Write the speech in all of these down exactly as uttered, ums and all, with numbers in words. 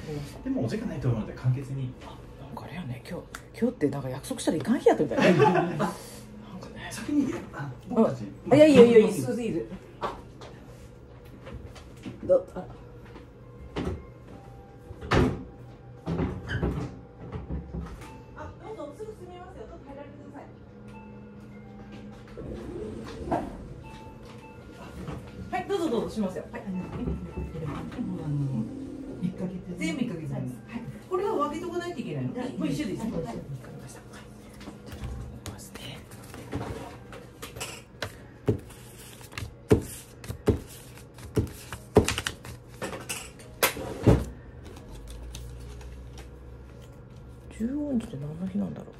りました。 でもお時間ないと思うので簡潔に。 なんかあれやね、今日今日ってなんか約束したらいかん日やったみたいな。なんかね。 先にあ僕たち。 いやいやいやいや、いいですいいです。どあ。あ、どうぞすぐ進みますよ。ちょっと入られてください。はい、どうぞどうぞしますよ。はい。全部いっかげつです。はい。これは分けておかないといけないの。もう一緒です。わかりました。ますね。十音寺って何の日なんだろう。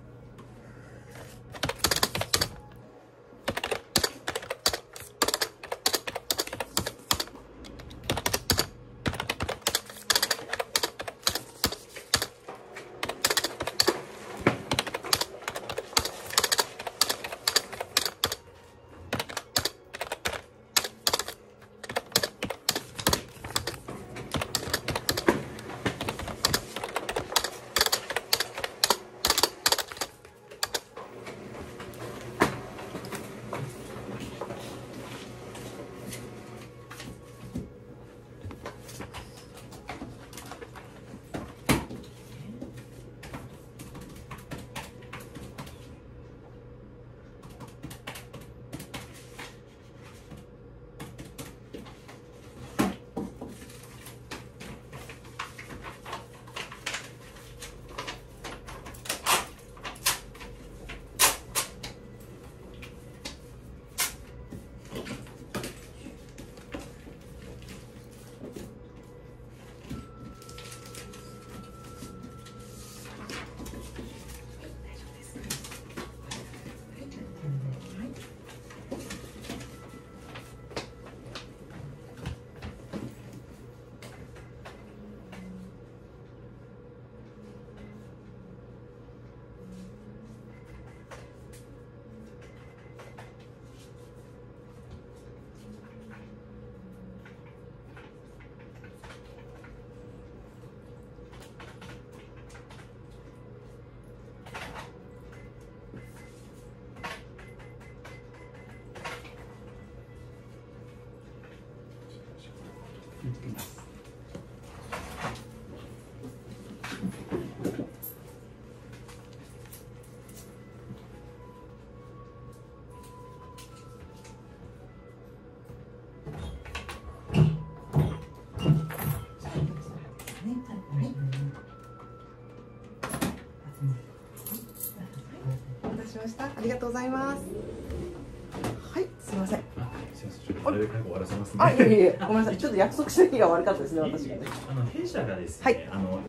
ました。ありがとうございます。はい、すみません。 あ、すみません。ちょっとなるべく早く終わらせますね。 あ、いえいえ、ごめんなさい。ちょっと約束した日が悪かったですね、私がね。 あの弊社がですね、 はい、 あの